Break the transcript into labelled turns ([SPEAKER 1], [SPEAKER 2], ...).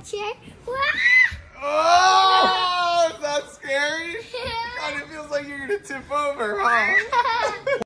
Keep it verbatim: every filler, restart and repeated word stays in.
[SPEAKER 1] chair.
[SPEAKER 2] Oh, is that scary? God, it feels like you're gonna tip over, huh?